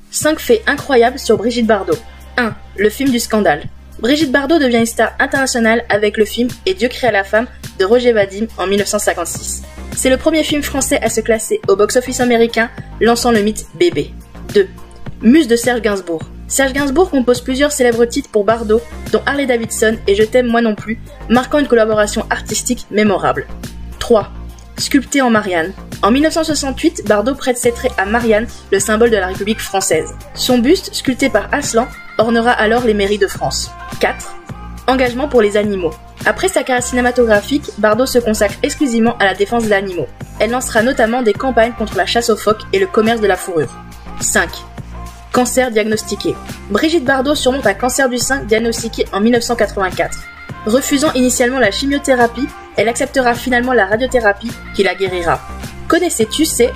5 faits incroyables sur Brigitte Bardot. 1. Le film du scandale. Brigitte Bardot devient une star internationale avec le film Et Dieu créa la femme de Roger Vadim en 1956. C'est le premier film français à se classer au box-office américain, lançant le mythe bébé. 2. Muse de Serge Gainsbourg. Serge Gainsbourg compose plusieurs célèbres titres pour Bardot, dont Harley Davidson et Je t'aime moi non plus, marquant une collaboration artistique mémorable. 3. Sculpté en Marianne. En 1968, Bardot prête ses traits à Marianne, le symbole de la République française. Son buste, sculpté par Aslan, ornera alors les mairies de France. 4. Engagement pour les animaux. Après sa carrière cinématographique, Bardot se consacre exclusivement à la défense des animaux. Elle lancera notamment des campagnes contre la chasse aux phoques et le commerce de la fourrure. 5. Cancer diagnostiqué. Brigitte Bardot surmonte un cancer du sein diagnostiqué en 1984. Refusant initialement la chimiothérapie, elle acceptera finalement la radiothérapie qui la guérira. Connaissais-tu ces